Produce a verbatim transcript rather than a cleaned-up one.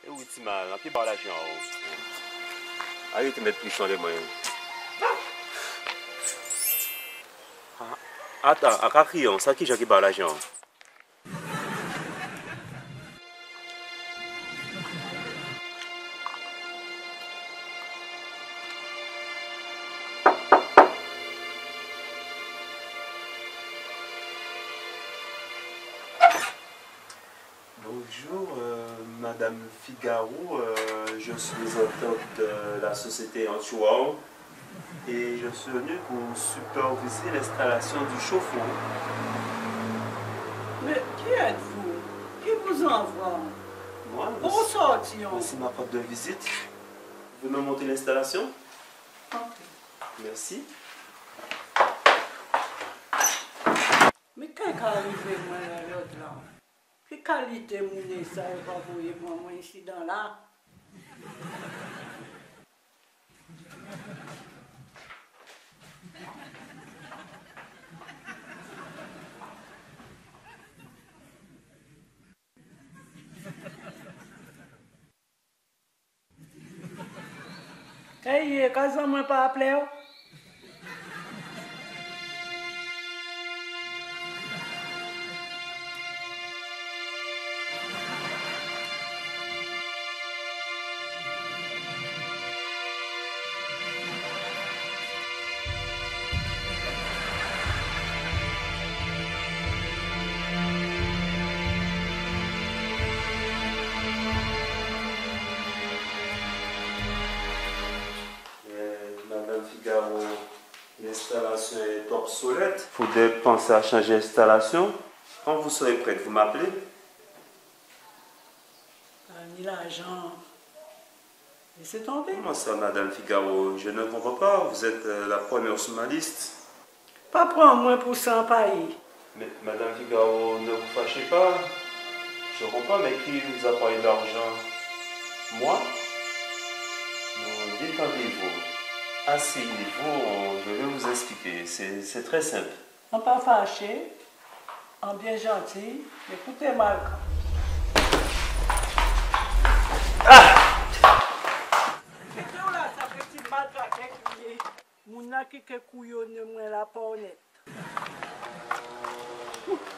Et oui, tu m'as un peu par l'argent. Allez, te mettre plus dans les moyens. Attends, à Cacrion, ça qui j'ai qui par l'argent? Bonjour, euh, Madame Figaro, euh, je suis auteur de la société Antoine et je suis venu pour superviser l'installation du chauffe-eau. Mais qui êtes-vous? Qui vous envoie? Moi, Où sortir? voici ma carte de visite. Vous me montrer l'installation? Ok. Merci. Mais qu'est-ce qui arrive moi là, l'autre là? Quelle qualité mon ça va vous voir moi ici dans là? Hey, quand ça m'a pas appelé? Madame Figaro, l'installation est obsolète. Il faudrait penser à changer l'installation. Quand vous serez prête, vous m'appelez? Ni l'argent. Laissez tomber. Comment ça, Madame Figaro? Je ne comprends pas. Vous êtes euh, la première sur ma liste. Pas prendre moins pour cent pays. Mais Madame Figaro, ne vous fâchez pas. Je comprends, mais qui vous a parlé d'argent? Moi? Non, détendez-vous. Asseyez-vous, je vais vous expliquer. C'est très simple. On pas fâché, on bien gentil. Écoutez-moi. Ah! C'est tout là, ça petit matraque qui est. Mon qui est couillonné, moi la pas honnête.